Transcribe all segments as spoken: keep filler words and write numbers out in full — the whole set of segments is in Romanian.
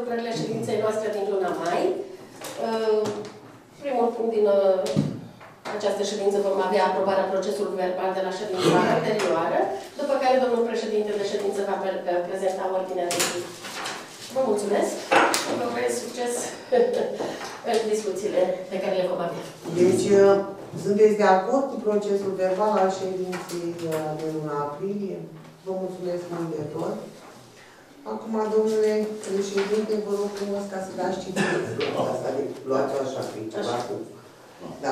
lucrările ședinței noastre din luna mai. Primul punct din această ședință vom avea aprobarea procesului verbal de la ședința anterioară, după care domnul președinte de ședință va prezenta ordinea de zi. Vă mulțumesc și vă urez succes în discuțiile pe care le vom avea. Deci, sunteți de acord cu procesul verbal al ședinței de luna aprilie? Vă mulțumesc mult de tot. Acum, domnule președinte, vă rog frumos ca să dați citire. Asta de luați așa pe ceva cu... Da.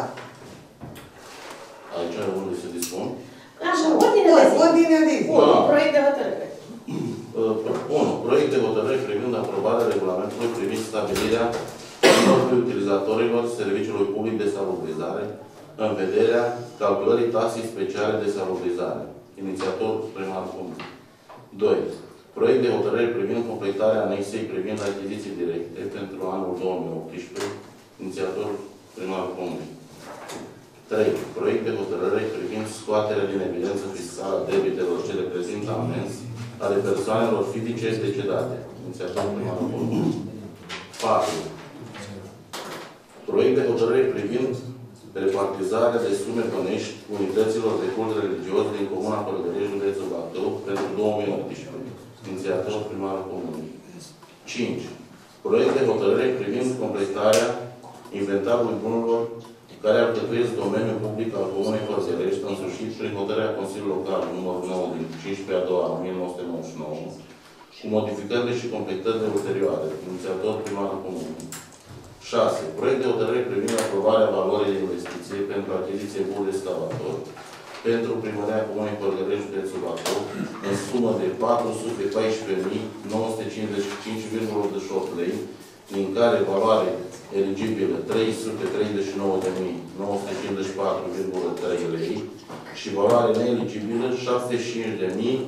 Aici unde se dispun? Așa, ordine de zi. Ordine de zi. Proiect de hotărâre. unu. Proiect de hotărâre privind aprobarea regulamentului privind stabilirea numărului utilizatorilor serviciului public de salubrizare în vederea calculării taxei speciale de salubrizare. Inițiator primarul comun. doi. Proiect de hotărâre privind completarea anexei privind achiziții directe pentru anul două mii optsprezece. Inițiator primarul comun. trei. Proiect de hotărâre privind scoaterea din evidență fiscală a debitelor ce reprezintă amenzi ale persoanelor fizice decedate. Inițiator primarul comun. patru. Proiect de hotărâre privind repartizarea de sume bănești unităților de cult religios din Comuna Pălăgărești, județul Bacău, pentru două mii optsprezece. Inițiator primarul comunei. cinci. Proiect de hotărâre privind completarea inventarului bunurilor care alcătuiesc domeniul public al Comunei Pălăgărești, însușit prin hotărârea Consiliului Local numărul nouă din cincisprezece a doua o mie nouă sute nouăzeci și nouă, cu modificările și completările ulterioare. Inițiator primarul comunei. șase. Proiect de hotărâre privind aprobarea valorii de investiție pentru achiziție bun excavator pentru primăria Comunei Pălăgărești, județul Bacău, în sumă de patru sute paisprezece mii nouă sute cincizeci și cinci virgulă optzeci și opt lei, din care valoare eligibilă trei sute treizeci și nouă de mii nouă sute cincizeci și patru virgulă trei lei și valoare neeligibilă șaptezeci și cinci de mii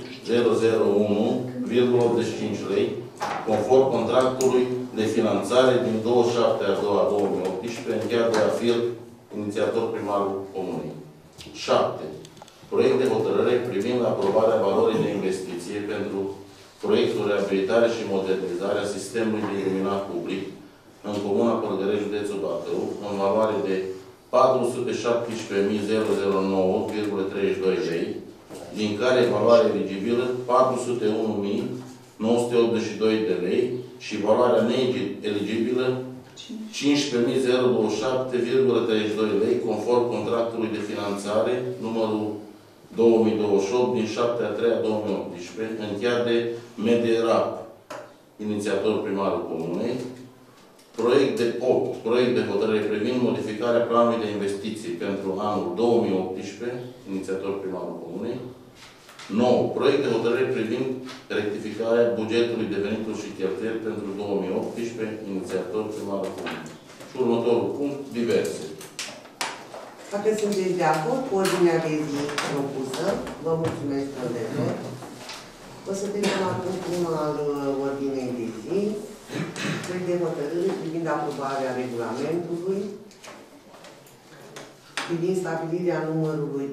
unu virgulă optzeci și cinci lei, conform contractului de finanțare din douăzeci și șapte a doua două mii optsprezece, încheiat de AFIR, inițiator primarul comunei. șapte. Proiect de hotărâre privind aprobarea valorii de investiție pentru proiectul reabilitare și modernizare a sistemului de iluminat public în Comuna Pălăgărești, județul Bacău, în valoare de patru sute șaptesprezece mii nouă virgulă treizeci și doi lei, din care valoare eligibilă patru sute unu mii nouă sute optzeci și doi de lei și valoarea neeligibilă cincisprezece mii douăzeci și șapte virgulă treizeci și doi lei, conform contractului de finanțare numărul două mii douăzeci și opt din șapte a treia două mii optsprezece, încheiat de Mederap, inițiator primarul comunei. Proiect de opt. Proiect de hotărâre privind modificarea planului de investiții pentru anul două mii optsprezece, inițiator primarul comunei. nouă. Proiect de hotărâre privind rectificarea bugetului de venituri și cheltuieli pentru două mii optsprezece, inițiator primarul comunei. Și următorul punct, diverse. Dacă sunteți de acord cu ordinea de zi propusă, vă mulțumesc de tot. O să trecem acum primul al ordinei de zi. Proiect de hotărâre privind aprobarea regulamentului privind stabilirea numărului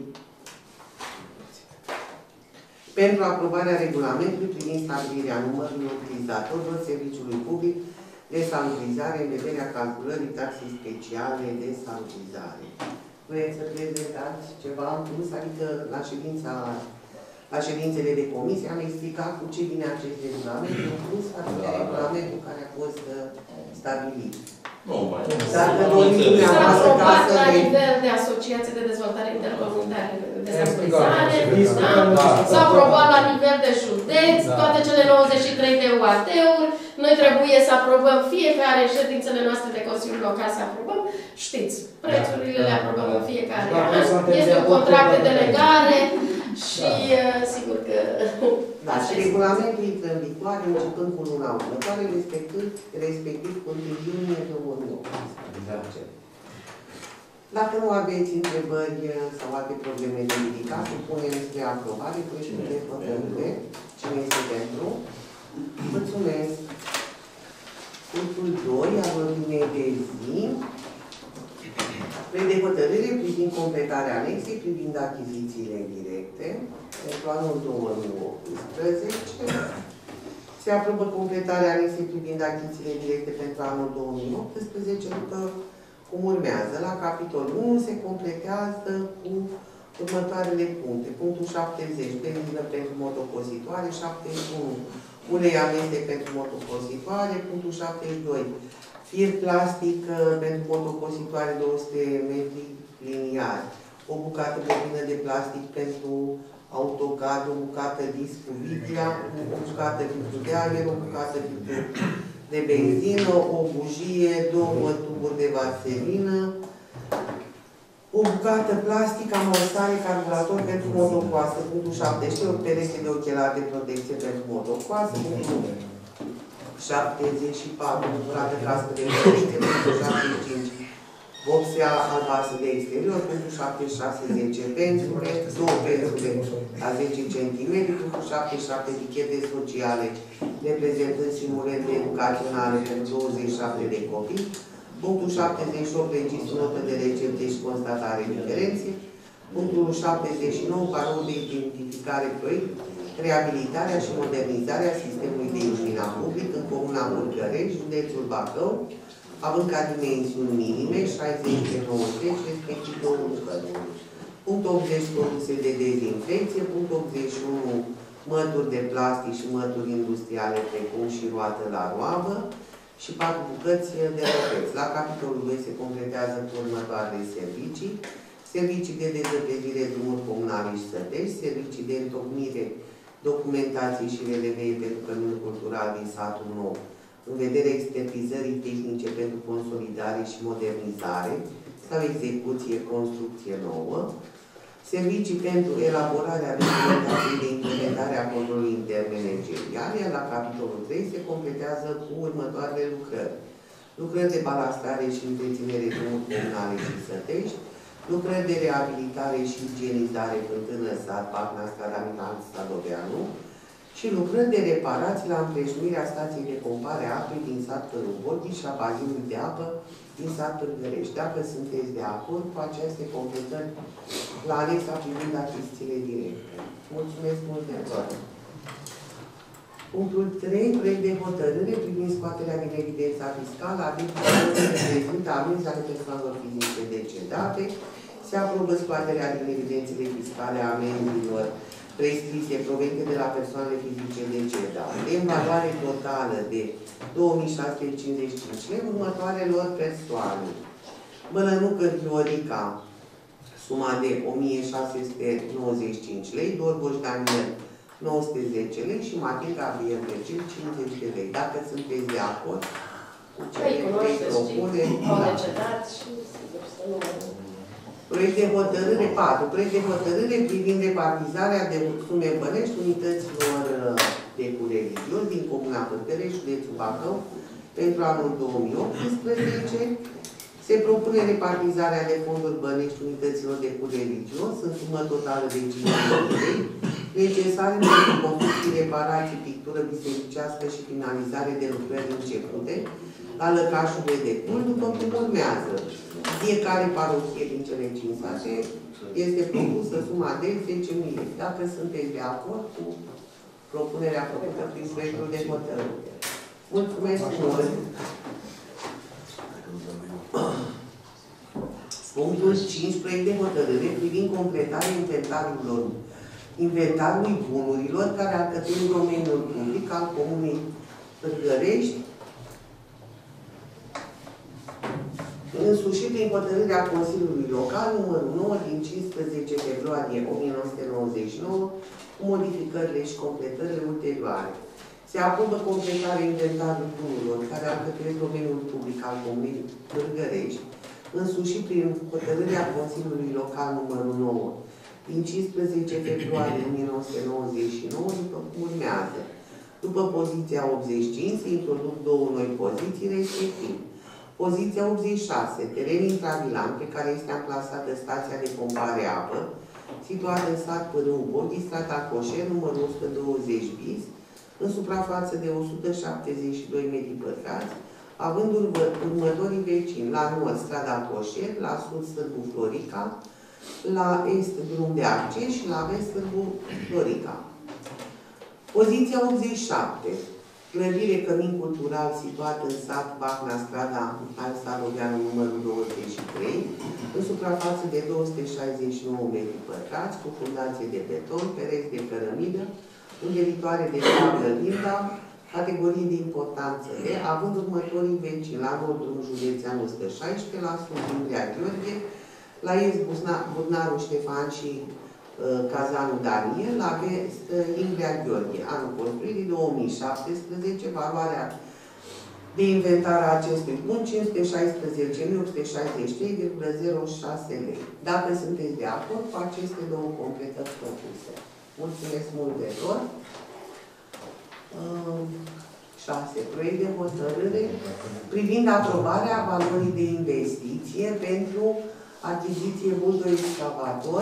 pentru aprobarea regulamentului privind stabilirea numărului utilizatorilor serviciului public de salubrizare în vederea calculării taxei speciale de salubrizare. Vreți să prezentați ceva în plus? Adică la ședința, la ședințele de comisie am explicat cu ce vine acest regulament, în plus față de regulamentul care a fost stabilit. Nu mai. Dacă doriți dumneavoastră ca să... la nivel de asociație de dezvoltare intercomunitară de salubrizare, s-a aprobat la nivel de județ, toate cele nouăzeci și trei de U A T-uri. Noi trebuie să aprobăm fiecare ședințele noastre de Consiliul Local, să aprobăm. Știți, prețurile le aprobăm în fiecare an. Este un contract de delegare și sigur că... Da, și regulamentul intră în vigoare începând cu luna următoare, respectiv, respectiv cu întâi iunie două mii optsprezece. Dacă nu aveți întrebări sau alte probleme de ridicat, supunem spre aprobare proiectul de hotărâre. Cine este pentru? Mulțumesc. Punctul doi al ordinei de zi. Proiect de hotărâre privind completarea anexei privind achizițiile directe pentru anul două mii optsprezece. Se aprobă completarea anexei privind achizițiile directe pentru anul două mii optsprezece, după cum urmează. La capitolul unu se completează cu următoarele puncte. Punctul șaptezeci, benzină pentru motocositoare, șaptezeci și unu, ulei amestec pentru motocositoare, punctul șaptezeci și doi, fir plastic pentru motocositoare două sute metri liniari, o bucată bobină de plastic pentru autocad, o bucată disc cu vitla, o bucată filtru de aer, o bucată filtru de benzină, o bujie, două tuburi de vaselină, o bucată plastic, amorsare, carburator pentru motocoasă, punctul șaptezeci, o pereche de ochelari de protecție pentru motocoasă, punctul șaptezeci și patru, bucată cască de protecție, punctul șaptezeci și cinci, vopsea albastră de exterior, punctul șaptezeci și șase, zece pensule, două pensule la zece centimetri, punctul șaptezeci și șapte, etichete sociale, reprezentând simulente educaționale pentru douăzeci și șapte de copii, punctul șaptezeci și opt, registru notă de recepte și constatare diferențe, punctul șaptezeci și nouă, parol de identificare proiect, reabilitarea și modernizarea sistemului de iluminat public în comuna Murgărești, județul Bacău, având ca dimensiuni minime șaizeci pe nouăzeci, respectiv două lucrări. Punctul optzeci, produse de dezinfecție, punctul optzeci și unu, mături de plastic și mături industriale, precum și roată la roabă, și patru bucăți de răpeți. La capitolul doi se completează cu următoarele servicii: servicii de dezăpezire, drumuri comunale și sătești, servicii de întocmire, documentație și relevee pentru căminul cultural din satul nou, în vederea expertizării tehnice pentru consolidare și modernizare sau execuție, construcție nouă, servicii pentru elaborarea documentației de implementare a controlului intern managerial, iar la capitolul trei se completează cu următoarele lucrări: lucrări de balastrare și întreținere drumuri comunale și sătești, lucrări de reabilitare și igienizare Fântână Sat, Pacna, Strada Mihai Sadoveanu, și lucrări de reparații la împrejmuirea stației de pompare a apei din sat Cărubochi și a bazinului de apă din sat Târgărești. Dacă sunteți de acord cu aceste completări la anexa privind achizițiile directe. Mulțumesc mult de acord. Punctul trei. Proiect de hotărâre privind scoaterea din evidența fiscală a activităților care prezintă amenzi ale persoanelor fizice decedate. Se aprobă scoaterea din evidențele fiscale a amenzilor prescrise provenite de la persoanele fizice decedate, în valoare totală de două mii șase sute cincizeci și cinci lei, următoarelor persoane: Bălănucă Viorica, suma de o mie șase sute nouăzeci și cinci lei, Dorboș Daniel, nouă sute zece lei și Matin Gabriel Mercil, cincizeci de lei. Dacă sunteți de acord cu cele trei propuneri, proiect de hotărâre patru. Proiect de hotărâre privind repartizarea de sume bănești unităților de cureligios din comuna Pârgărești, județul Bacău, pentru anul două mii optsprezece. Se propune repartizarea de fonduri bănești unităților de cureligios în sumă totală de cinci mii de lei, necesare pentru construcții, reparații, pictură bisericească și finalizare de lucrări începute la lăcașurile de cult, după cum urmează. Fiecare parohie din cele cinci sate este propusă suma de zece mii lei. Dacă sunteți de acord cu propunerea făcută prin proiectul de hotărâre. Mulțumesc mult! Punctul cinci. Proiect de hotărâre privind completarea inventariilor inventarului bunurilor care alcătuie în domeniul public al Comunei Pârgărești, însușit prin hotărârea Consiliului Local numărul nouă din cincisprezece februarie o mie nouă sute nouăzeci și nouă, cu modificările și completările ulterioare. Se aprobă completarea inventarului bunurilor care alcătuiesc domeniul public al Comunei Pârgărești, însușit prin hotărârea Consiliului Local numărul nouă din cincisprezece februarie o mie nouă sute nouăzeci și nouă, după cum urmează. După poziția optzeci și cinci se introduc două noi poziții, respectiv poziția optzeci și șase, teren intravilan pe care este amplasată stația de pompare apă, situată în sat Pârâu Bochi, strada Coșer, numărul o sută douăzeci bis, în suprafață de o sută șaptezeci și doi metri pătrați, având următorii vecini: la nord strada Coșer, la sud Sârbu Florica, la est drum de acces și la vest Sârbu Florica. Poziția optzeci și șapte. clădire Cămin Cultural situat în sat Bacna, strada Mihai Staroveanu, numărul douăzeci și trei, în suprafață de două sute șaizeci și nouă metri pătrați, cu fundație de beton, pereți de cărămidă, învelitoare de tablă linda, categorii de importanță E, având următorii vecini: la nord un județean o sută șaisprezece, la sud Umbria Gheorghe, la est Budnaru Ștefan și uh, Cazanul Daniel, la vest uh, Umbria Gheorghe. Anul construirii două mii șaptesprezece, valoarea de inventar a acestui punct cinci sute șaisprezece mii opt sute șaizeci și trei virgulă zero șase lei. Dacă sunteți de acord cu aceste două completări propuse. Mulțumesc mult de tot. șase. Proiect de hotărâre privind aprobarea valorii de investiție pentru achiziție buldo-excavator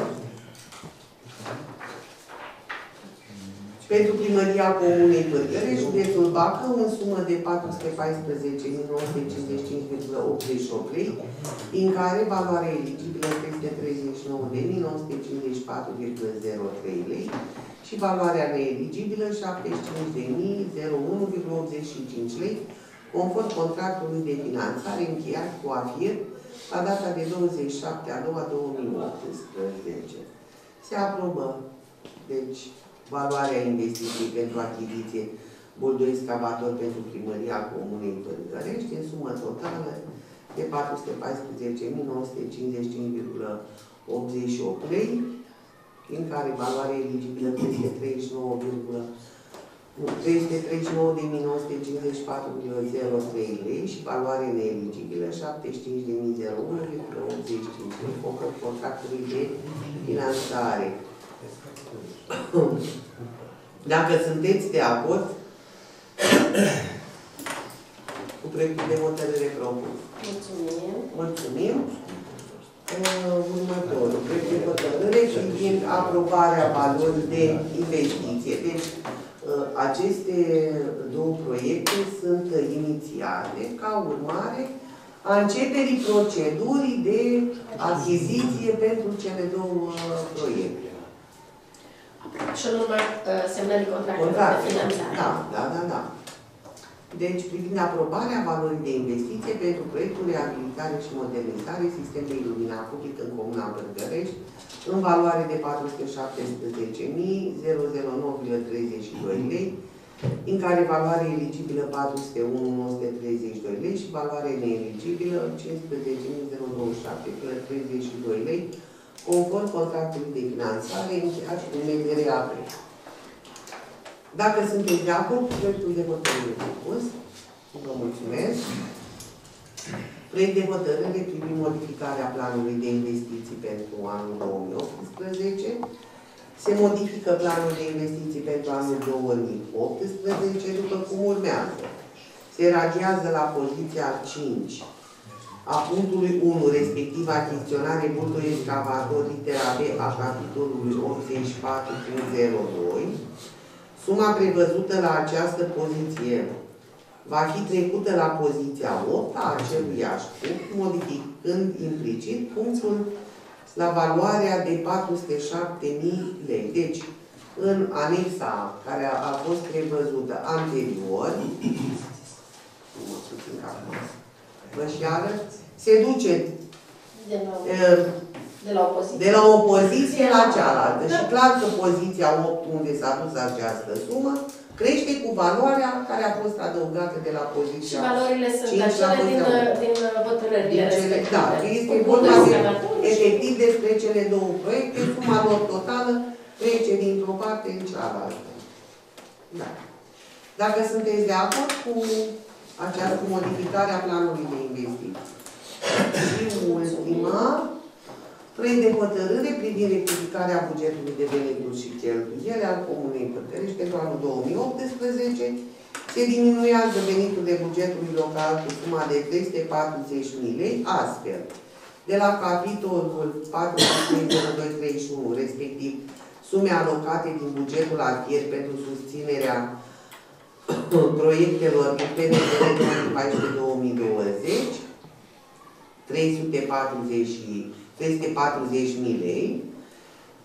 pentru Primăria Comunei Bârgărești, județul Bacău, în sumă de patru sute paisprezece mii nouă sute cincizeci și cinci virgulă optzeci și opt lei, din care valoarea eligibilă trei sute treizeci și nouă de mii nouă sute cincizeci și patru virgulă zero trei lei și valoarea neeligibilă șaptezeci și cinci de mii unu virgulă optzeci și cinci lei, conform contractului de finanțare încheiat cu AFIR la data de douăzeci și șapte a doua două mii optsprezece. Se aprobă, deci, valoarea investiției pentru achiziție buldo-excavator pentru Primăria Comunei Bârgărești, în sumă totală de patru sute paisprezece mii nouă sute cincizeci și cinci virgulă optzeci și opt lei, din care valoarea eligibilă trei sute treizeci și nouă de mii nouă sute cincizeci și patru virgulă zero trei lei și valoare neeligibilă șaptezeci și cinci de mii unu virgulă optzeci și cinci lei, conform contractului de finanțare. Dacă sunteți de acord cu proiectul de hotărâre propus. Mulțumim. Mulțumim. Uh, următorul. Proiect de hotărâre privind aprobarea valorii de investiție. Deci, uh, aceste două proiecte sunt inițiate ca urmare a începerii procedurii de achiziție pentru cele două uh, proiecte. Și în urmă uh, semnării contractului Contract. de finanțare. Da, da, da, da. Deci, privind aprobarea valorii de investiție pentru proiectul reabilitare și modernizare sistem de iluminat public în Comuna Bârgărești, în valoare de patru sute șaptesprezece mii nouă virgulă treizeci și doi lei, în care valoarea eligibilă patru sute unu mii nouă sute treizeci și doi lei și valoarea neeligibilă cincisprezece mii douăzeci și șapte virgulă treizeci și doi lei, conform contractului de finanțare încheiat cu M D R A P. Dacă sunteți de acord cu proiectul de hotărâre propus, vă mulțumesc. Proiect de hotărâre privind modificarea planului de investiții pentru anul două mii optsprezece. Se modifică planul de investiții pentru anul două mii optsprezece după cum urmează. Se radiază la poziția cinci a punctului unu, respectiv achiziționare buldo-excavator litera B a capitolului optzeci și patru punct zero doi. Suma prevăzută la această poziție va fi trecută la poziția opt a aceluiași punct, modificând implicit punctul la valoarea de patru sute șapte mii lei. Deci, în anexa care a, a fost prevăzută anterior, se duce De la, uh, de la o poziție. de la o poziție la cealaltă. Da. Și clar că poziția opt, unde s-a dus această sumă, crește cu valoarea care a fost adăugată de la poziția și valorile sunt cinci acele din, din hotărârile respective. Da, este vorba de, efectiv despre cele două proiecte, suma lor totală trece dintr-o parte în cealaltă. Da. Dacă sunteți de acord cu această modificare a planului de investiții. Și ultima, proiect de hotărâre privind rectificarea bugetului de venituri și cheltuieli al Comunei Bârgărești pentru anul două mii optsprezece. Se diminuează veniturile bugetului local cu suma de trei sute patruzeci de mii lei, astfel, de la capitolul patru doi treizeci și unu, respectiv sume alocate din bugetul AFIR pentru susținerea proiectelor din P N D R două mii paisprezece două mii douăzeci, trei sute patruzeci de mii lei,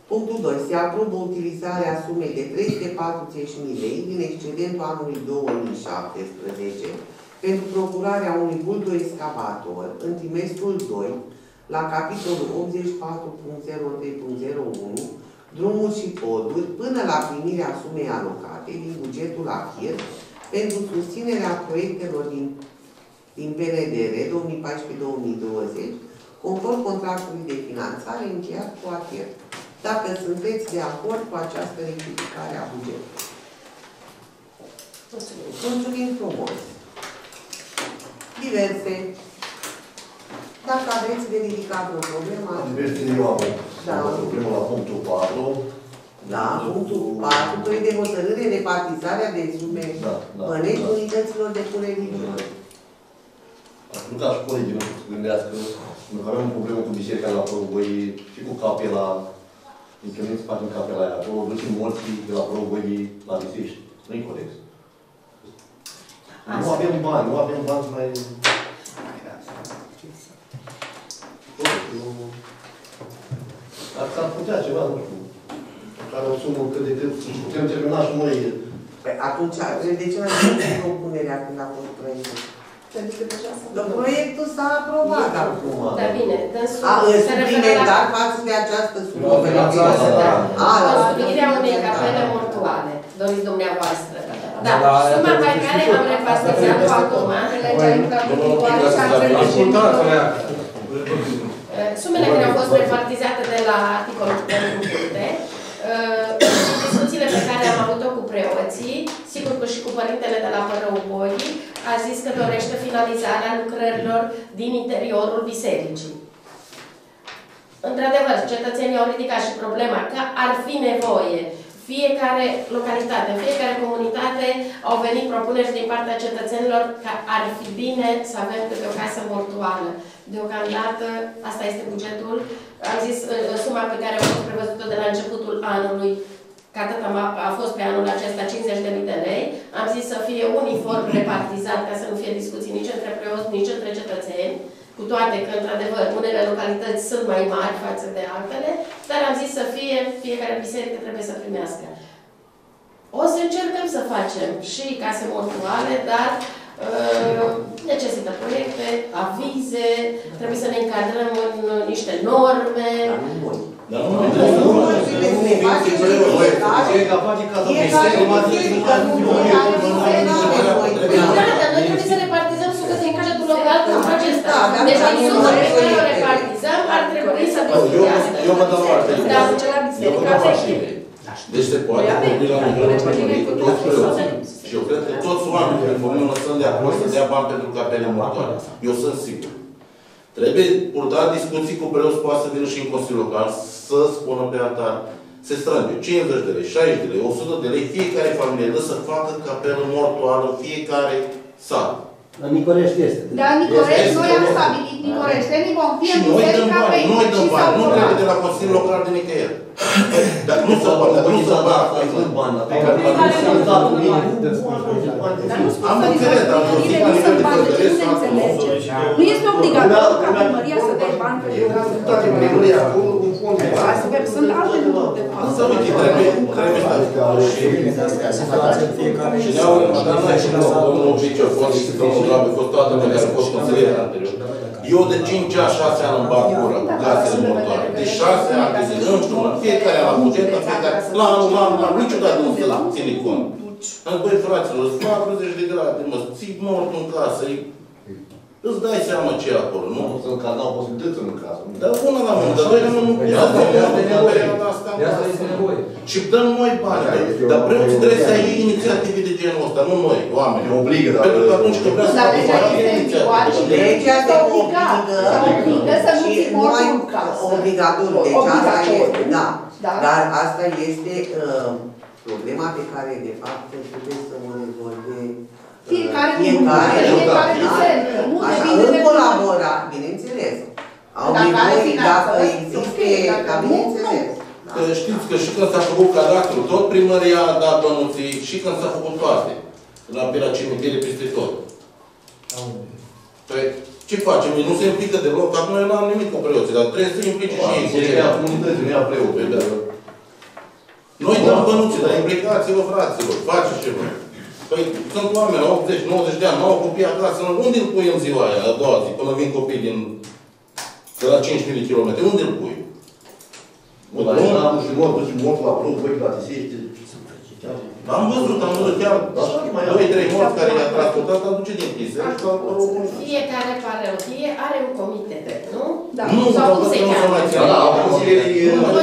Punctul doi. Se aprobă utilizarea sumei de trei sute patruzeci de mii lei din excedentul anului două mii șaptesprezece pentru procurarea unui buldo-excavator în trimestrul doi la capitolul optzeci și patru punct zero trei punct zero unu drumuri și poduri până la primirea sumei alocate din bugetul A C I R pentru susținerea proiectelor din, din P N D R două mii paisprezece două mii douăzeci conform contractului de finanțare încheiat cu A C I R. Dacă sunteți de acord cu această rectificare a bugetului. Mulțumim. Mulțumim frumos. Diverse. Dacă aveți de ridicat o problemă... Diverse, eu am da. o problemă la punctul patru. Da, punctul patru, doi de hotărâre repartizarea de sume da, da, bănești da. Unităților de curățire. Nu ca și colegii nu se gândească, pentru că avem o problemă cu biserica la Provoi și cu capela. Adică nu se facem capela aia acolo, ducem morții de la Provoi la Bisești. Nu-i corect. Nu avem bani, nu avem bani să mai... Dar s-ar putea ceva, nu știu, care o sumă cât de cât, să putem termina și noi. Păi atunci, de ce mai sunt propunerea când a fost proiectul? Proiectul s-a aprobat acum. Da, bine, dânsul se suplimentar față de această sumă. Construirea unei capele mortuale, doriți dumneavoastră. Da, suma pe care am repartizat-o acum, sumele care au fost repartizate de la articolul pentru curte, discuțiile pe care am avut-o cu preoții, sigur că și cu părintele de la Părău Boii, a zis că dorește finalizarea lucrărilor din interiorul bisericii. Într-adevăr, cetățenii au ridicat și problema că ar fi nevoie. Fiecare localitate, fiecare comunitate au venit propuneri din partea cetățenilor că ar fi bine să avem câte o casă mortuală. Deocamdată, asta este bugetul. Am zis, suma pe care a fost prevăzută de la începutul anului, că atât a fost pe anul acesta cincizeci de mii de lei, am zis să fie uniform repartizat, ca să nu fie discuții nici între preoți, nici între cetățeni, cu toate că, într-adevăr, unele localități sunt mai mari față de altele, dar am zis să fie, fiecare biserică trebuie să primească. O să încercăm să facem și case mortuale, dar uh, necesită proiecte, avize, trebuie să ne încadrăm în niște norme. Dar nu mai trebuie să noi trebuie să repartizăm sume din bugetul local cu acesta. Deci, din sumă pe care o repartizăm, ar trebui să discutăm. Eu mă dau parte. Dar ce la biserica veche. Deci se poate vorbi la nivelul primăriei cu toți preoții. Și eu cred că toți oamenii din comună sunt de acord să dea bani pentru capele mortoare. Eu sunt sigur. Trebuie purta discuții cu preoți, poate să vină și în Consiliul Local, să spună pe altar, se strânge cincizeci de lei, șaizeci de lei, o sută de lei, fiecare familie dă să facă capelă mortoară, fiecare sat. La Nicorești este. Da, Nicorești, noi am stabilit Nicoreștenii, vom fi în biserica pe noi dăm bani, nu trebuie de la Consiliul Local de nicăieri. Dar nu se poate, nu se poate. Am înțeles, dar eu zic la nivel de călătoresc, nu este obligatoriu ca primăria să dea bani pentru casă. Toate primăria, cu un fond de bani. Sunt alte lucruri de fapt. Însă, uite, trebuie, trebuie și ne-au înștiințat și domnul Viciu, a fost și domnul Drabe, a fost toată lumea care a fost consilier anterior. Eu de cinci ani, șase ani îmi bat gura cu casele mortoare. De șase ani de zile, împreună, fiecare la buget, fiecare, la anul, la anul, la anul, niciodată nu se ține cont. Am zis, băi, fraților, sunt patruzeci de grade, mă, ții mortul în casă, îți dai seama ce e acolo, nu? Nu sunt că n-au posibilități în casă. Dar bună la mână, dar noi nu nu și dăm noi bani. Dar preoții trebuie să ai inițiative de genul ăsta, nu noi, oameni. Obligă, dar... Pentru că atunci când vrea să facă bani, inițiative. Legea te obligă să nu ții mortul în casă. Obligatoriu, deci asta este, da. Dar asta este problema pe care, de fapt, trebuie să o rezolve fiecare fiecare biserică. În colaborare, bineînțeles. Au nevoie, dacă există, ca bineînțeles. Că știți că și când s-a făcut cadastru, tot primăria a dat bănuții și când s-a făcut toate. La pe la cimitere peste tot. Păi, ce facem? Nu se implică deloc, că noi nu am nimic cu preoții, dar trebuie să se implice și ei. Biserica comunității, nu ia preoții. Noi dăm bănuții, dar implicați-vă, fraților, faceți ceva. Păi sunt oameni, optzeci nouăzeci de ani, n-au copii acasă, unde îl pui în ziua aia, a doua zi, până vin copii din de la cinci mii de kilometri, unde îl pui? Bun, dar eu n-am și mort, duci mort la plug, băi, la tisește. Am văzut, am văzut chiar doi trei morți care i-a transportat, dar duce din pisă. Fiecare parohie are un comitet, nu? Da. Nu, Sau dar cum se nu s-a cheamă? mai ținut. Da, consilierii...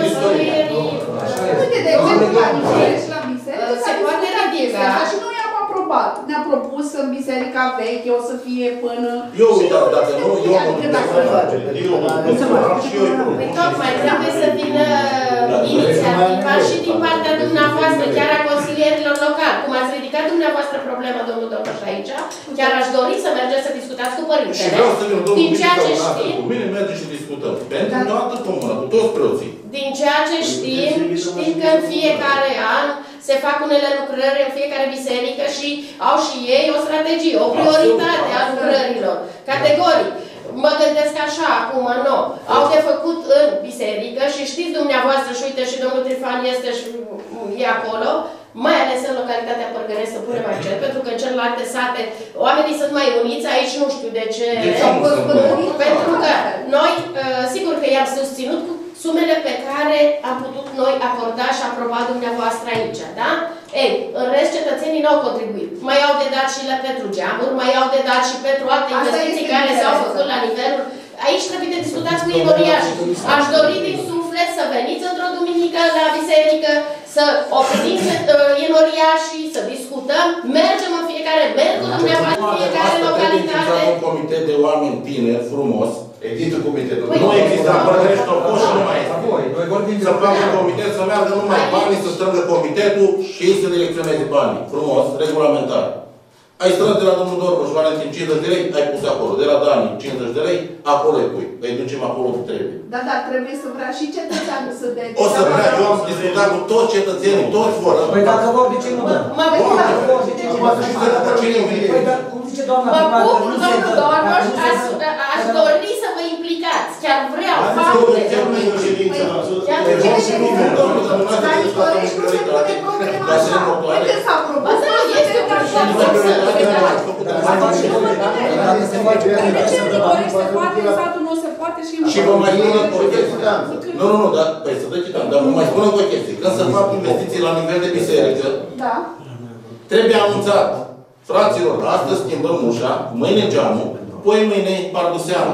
Uite, de exemplu, la biserică și la biserică Se poate ridica. și noi am aprobat. Ne-a propus în biserica veche o să fie până... Eu uitam, dacă nu, eu nu Adică dacă nu se mai face. Și eu îi Păi tocmai trebuie să vină inițiativa și din partea dumneavoastră, chiar a consilierilor locali. Cum ați ridicat dumneavoastră problema, domnul Domnăș, aici, chiar aș dori să mergeți să discutați cu Și părintele. vreau să vin domnul Din ceea ce Bibița știm, cu mine, mergem și discutăm. Pentru toată comuna, cu toți preoții. din ceea ce știm, știm că în fiecare an se fac unele lucrări în fiecare biserică și au și ei o strategie, o prioritate a lucrărilor. Categoric. Mă gândesc așa, acum, nu. Au de făcut în biserică și știți dumneavoastră, și uite, și domnul Trifan este și e acolo, mai ales în localitatea Părgărești, să punem accent, pentru că în celelalte sate oamenii sunt mai uniți, aici nu știu de ce. De ce nu sunt mai? Pentru că noi, sigur că i-am susținut cu sumele pe care am putut noi acorda și aproba dumneavoastră aici, da? Ei, în rest, cetățenii nu au contribuit. Mai au de dat și la pentru geamuri, mai au de dat și pentru alte investiții care s-au făcut la nivelul... Aici trebuie de discutați cu enoriași. Aș dori din suflet să veniți într-o duminică la biserică, să oprim enoriașii, să discutăm, mergem în fiecare, merg cu dumneavoastră în fiecare localitate. Trebuie un comitet de oameni tineri, frumos. Există comitetul. Nu există, în Părgărești au fost și nu mai este. Să facă un comitet, să meargă numai banii, să strângă comitetul și ei să direcționeze banii. Frumos, regulamentar. Ai strâns de la domnul Dorboș, Valentin, cincizeci de lei, ai pus acolo. De la Dani, cincizeci de lei, acolo îi pui. Îi ducem acolo cum trebuie. Da, dar trebuie să vrea și cetățeanul să dea. O să vrea, eu am discutat cu toți cetățenii, toți vor. Păi dacă vor, de ce nu dă? Mă Păi dar cum zice doamna Mă primar, bucur, că nu se domnul dă, Dorboș, dacă nu se aș, dă. aș dori să vă implicați. Chiar vreau, fapte. Chiar nu Dar nici Părești nu se pune problema așa. Uite, s-a propus să este o Dacă se face de ce în Părești se poate, în satul nu se poate și în Și vă mai spun încă o chestie. Nu, nu, nu, dar, păi să dă citam, dar vă mai spun încă o chestie. Când se fac investiții la nivel de biserică, Da. trebuie anunțat. Fraților, astăzi schimbăm ușa, mâine geamul, poi mâine parduseana.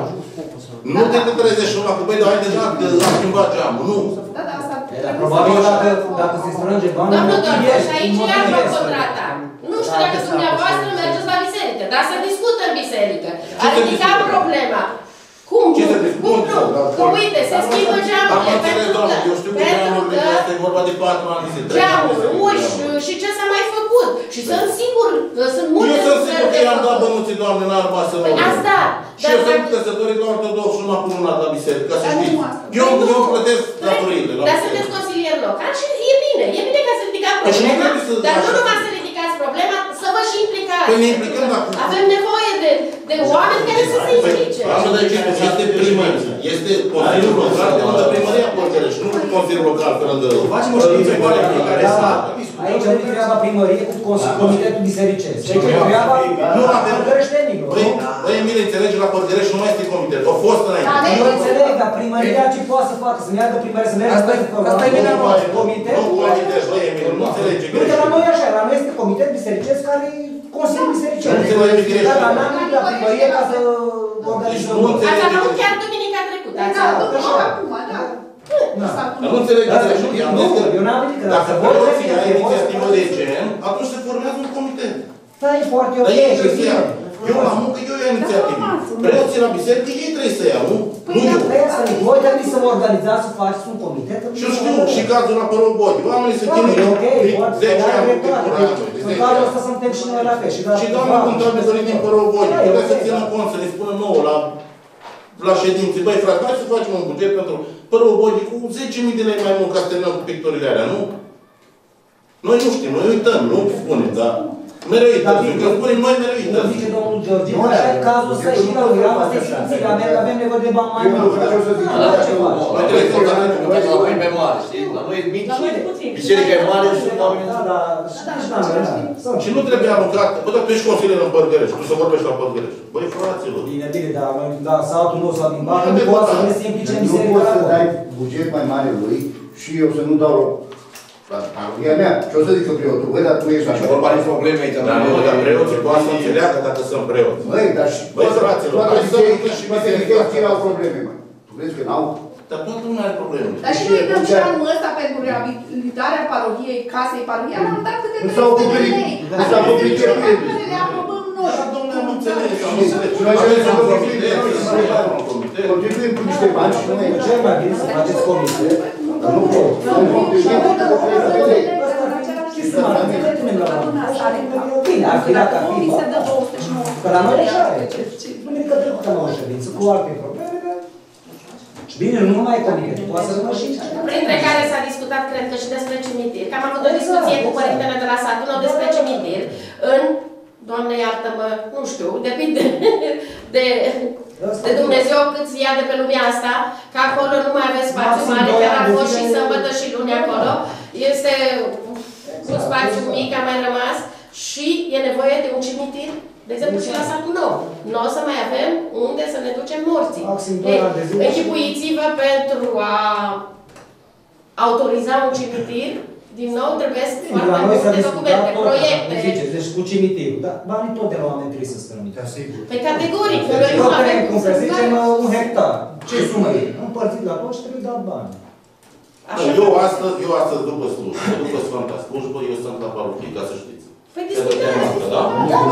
Nu te trezești numai cu, băi, dar hai deja că am schimbat geamul. Nu. Da, da, asta probabil dacă, dacă se strânge bani, Domnul Dorboș, motivezi, aici motivezi. iar vă contrata. Nu știu dacă dumneavoastră mergeți la biserică, dar să discută în biserică. A ridicat problema. Cum? Ce să Cum discută? nu? Că uite, se schimbă Am geamurile înțeles, pentru că... doamne, eu știu că Pentru geamurile că... astea e vorba de patru ani, de trei ani. Geamuri, uși și ce s-a mai făcut. Și sunt sigur că sunt multe Eu sunt sigur lucrări că de i-am dat făcut. bănuții, doamne, n-ar ba să Păi asta, Și eu sunt căsătorit la ortodox și numai cu lunat la biserică, ca să Dar nu știți. asta. Eu, Păi nu. eu plătesc datoriile. Dar sunteți consilier local și e bine. E bine ca să ridicați Păi și nu problema, trebuie să- dar nu așa. numai să ridicați problema, să vă și implicați. Păi ne implicăm dacă... Avem nevoie de, de oameni care să se implice. Am de aici, este primărie. Este Consiliul Local de lângă primăria Părgărești, nu Consiliul Local pe lângă... Facem o știință cu alea fiecare Da, sat. aici nu e treaba primăriei cu Consiliul Comitetul Bisericesc. Aici e treaba Nu avem... părgăreștenilor. Băi, băi, Emile, înțelegi, la Părgărești nu mai este comitet. Au fost înainte. Eu înțeleg, dar primăria ce poate să facă? Să meargă primăria, să meargă Asta e- asta e vina noastră. comitetul? Nu comitet, băi, Emile, nu înțelege Uite, la greșit. noi așa, la noi este comitet bisericesc care e Consiliul Bisericesc. Nu înțelege greșit. Da, dar n-am venit la primărie ca să organizăm. nu înțeleg. Ați avut chiar duminica trecută. Ați Da, avut. nu știu acum, da. Da. Dar nu înțeleg Asta greșit. nu- I-am nu, zis că eu n-am venit, că dacă dacă vor preoții să ai fie, inițiativă vor să de fie. gen, atunci se formează un comitet. Da, e foarte Dar ok, ei și trebuie să ia. bine. Eu la muncă, eu iau inițiativă. Preoții la biserică, ei trebuie să ia, nu? Păi Nu da, eu. pe asta, voi trebuie să vă organizați, să faceți un comitet. Și eu știu, și cazul la Părobodi. Oamenii se Da, chinuie e ok, poate să zece ai ani cu dreptate. curantul. În cazul ăsta suntem și noi la fel. Și doamna contabilului din Părobodi, Da, e trebuie să ok, țină da. cont, să ne spună nouă la la ședințe. Băi, frate, hai să facem un buget pentru Părobodi cu zece mii de lei mai mult ca să terminăm cu picturile alea, nu? Noi nu știm, noi uităm, nu spunem, dar Mereuități, că spunem noi Cum mereuități. zice domnul George, așa e cazul ăsta și la lui, am să simțire, avem nevoie de bani mai mulți. Noi trebuie să facem la noi pe mare, știi? La noi e mici, biserica e mare și sunt oameni. Da, da, și la noi, Și nu trebuie aruncat. Bă, dar tu ești consilier în Părgărești, tu să vorbești la Părgărești. Băi, fraților. bine, bine, dar la satul nostru, la din Bacău, nu poate să ne se implice în Nu biserică poți să acolo. dai buget mai mare lui și eu să nu dau la parohia mea. Ce o să zic eu preotul? Băi, dar tu ești Și așa. vorba de probleme aici. Dar nu, dar preoții poate să înțeleagă dacă sunt preoți. Băi, dar și Băi, fraților, toate hai să biserica și și toate biserica. biserica au probleme, măi. Tu crezi că n-au? Dar toată lumea are probleme. Dar și noi dăm și anul ăsta pentru reabilitarea parohiei, casei parohiale, am dat câte Nu trei s-au sute de cumplit. lei. Nu s-au cumplit ce Pe care le aprobăm noi. Dar, domnule, am înțeles, am înțeles. Și noi trebuie să Avem un vorbim comitet, de noi, să să facem un comitet. contribuim cu niște bani și noi. Cel mai bine să faceți comisie, dar nu pot. Nu pot. Deci nu pot să trebuie să lei. Ce să mai vedem la bine, ar fi dacă ar fi că la noi așa e. Nu ne că trecut la o ședință cu alte probleme, dar... Bine, nu numai e comitet, poate să rămână și... Printre care s-a discutat, cred că, și despre cimitir. Că am avut o discuție cu părintele de la satul nou despre cimitir. În, Doamne iartă-mă, nu știu, depinde de, de Dumnezeu câți ia de pe lumea asta, că acolo nu mai aveți spațiu mare, chiar a fost și sâmbătă și luni acolo. Este un spațiu mic, a mai rămas și e nevoie de un cimitir. De exemplu, și la satul nou. Nu o să mai avem unde să ne ducem morții. Închipuiți-vă pentru a autoriza un cimitir, din nou trebuie să foarte multe documente, proiecte. Deci cu cimitirul, dar banii tot de la oameni trebuie să strămite. Pe categoric, noi nu Tot avem cum cum să să zicem un hectar. Ce sumă e? Împărțit la toți și trebuie dat bani. Eu astăzi, eu astăzi după slujbă, după Sfânta slujbă, eu sunt la parohie, ca să știți. Păi discutați. Da?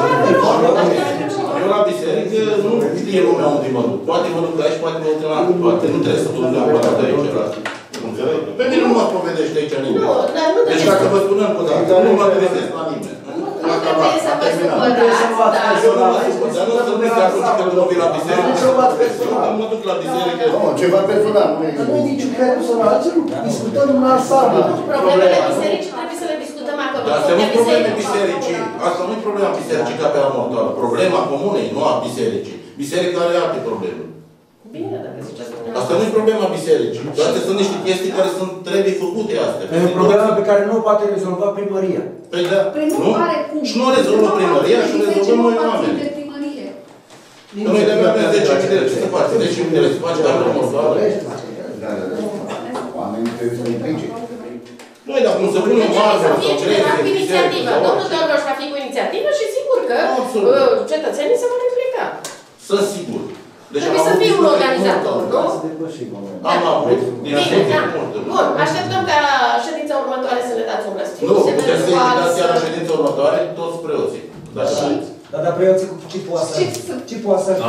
Eu la biserică nu știe lumea unde mă duc. Poate mă duc aici, poate mă duc în altă parte. Nu trebuie să duc neapărat de aici. Înțeleg? Pe mine nu mă spovedește aici nimeni. Nu, dar nu Deci dacă vă spunem că dacă nu mă trezesc la nimeni. Nu trebuie să vă supărați, dar... Eu nu mă supăr, dar nu să nu se atunci când mă vin la biserică. Eu mă duc la biserică. Nu, ceva personal. Nu e niciun care personal. Discutăm în sală. Problemele bisericii trebuie să le discutăm acolo. Dar asta nu e problema bisericii. Asta nu e problema bisericii ca pe la mortoară. Problema comunei, nu a bisericii. Biserica are alte probleme. Bine, dacă ziceți dumneavoastră. Asta nu e problema bisericii. Astea sunt niște chestii care sunt, trebuie făcute astea. E o problemă pe care nu o poate rezolva primăria. Păi da. Păi nu are cum. Și nu o rezolvă primăria și o rezolvăm noi oameni. Că noi de avem zece mii de lei. Ce să faci? zece mii de lei să faci ca pe mortoară? Oamenii trebuie să implice. Noi, dacă nu se pune o marjă Să sau fie cineva cu inițiativă. Domnul Dorgoș va fi cu inițiativă și sigur că uh, cetățenii se vor implica. Sunt sigur. Deci Trebuie să fie un organizator, nu? Am avut. Bine, da. Bun, așteptăm ca ședința următoare să ne dați un răspuns. Nu, puteți să invitați chiar la ședința următoare toți preoții. Dacă vreți. Dar dar preoții cu ce poate să... Ce poate să...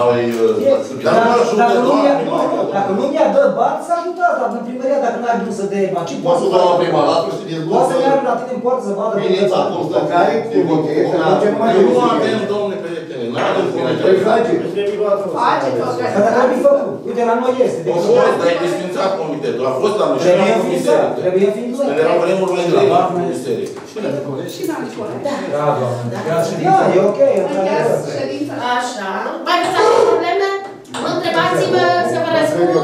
Dacă nu mi-a dă bani, s-a ajutat, dar în primăria, dacă n-ai vrut să dea bani, ce poate să facă? Poate să meargă la tine în poartă să vadă... Bine, s-a constatat cu comitet, să mergem mai Nu avem, domnule prietene, nu avem comitet. Faceți o Dar dacă trebuie făcut, uite, la noi este. A fost, dar e desfințat comitetul. A fost la noi și Trebuie la înființat, biserică. trebuie înființat. Când erau vremurile grele în biserică. Și la Nicolae. Da, doamne. Da, e ok, e ok. Așa. Mai aveți alte probleme? Nu întrebați-mă să vă răspund.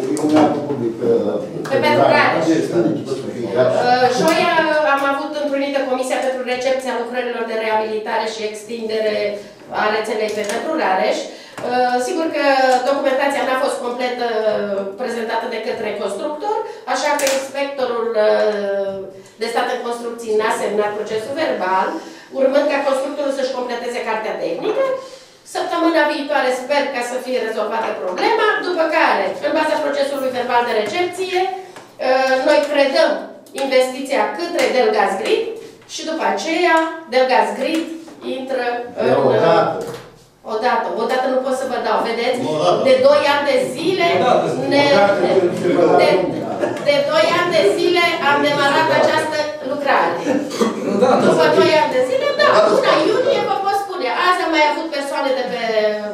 Pe pentru Rareș. Joia am avut întrunită Comisia pentru recepția lucrărilor de reabilitare și extindere a rețelei pe pentru Rareș. Sigur că documentația n-a fost complet prezentată de către constructor, așa că inspectorul de stat în construcții n-a semnat procesul verbal, urmând ca constructorul să-și completeze cartea tehnică. Săptămâna viitoare sper ca să fie rezolvată problema, după care, în baza procesului verbal de recepție, noi predăm investiția către Delgaz Grid și după aceea Delgaz Grid intră în... Odată, odată nu pot să vă dau, vedeți? De doi ani de zile, ne, de, de doi ani de zile am demarat această lucrare. După doi ani de zile, da, luna iunie vă pot spune. Azi am mai avut persoane de pe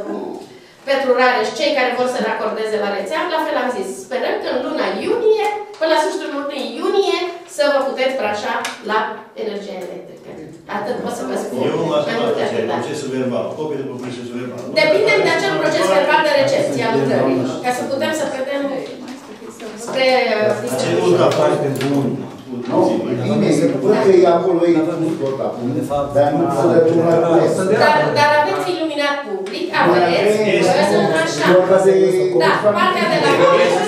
Petru Rareș, cei care vor să racordeze la rețea, la fel am zis. Sperăm că în luna iunie până la sfârșitul lunii iunie să vă puteți branșa la energia electrică. Atât pot să vă spun. Eu m-aș face procesul verbal, copie de procesul verbal. Depinde de acel proces verbal de recepție a lucrărilor, ca să putem să vedem spre distribuție. Nu, bine, se văd că e acolo, e pus tot acum, dar nu se legătură cu asta. Dar aveți iluminat public, aveți, în așa. Da, partea de la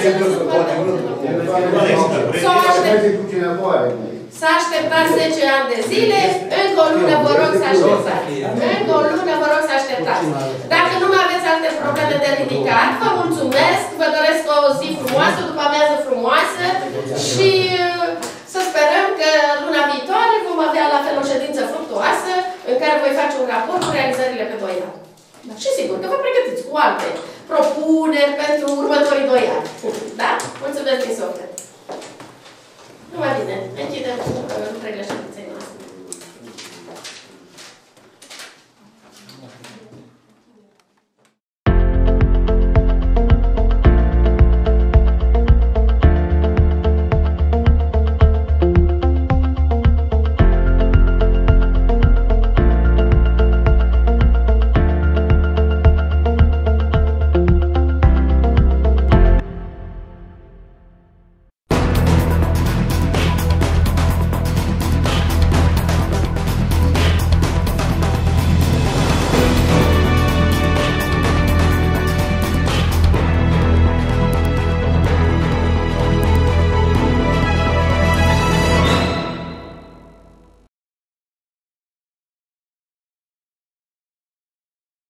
să așteptați zece ani de zile, încă o lună vă rog să așteptați. Încă o lună vă rog să așteptați. Dacă nu mai aveți alte probleme de ridicat, vă mulțumesc, vă doresc o zi frumoasă, după amiază frumoasă și să sperăm că luna viitoare vom avea la fel o ședință fructuoasă în care voi face un raport cu realizările pe doi ani. Și sigur că vă pregătiți cu alte propuneri pentru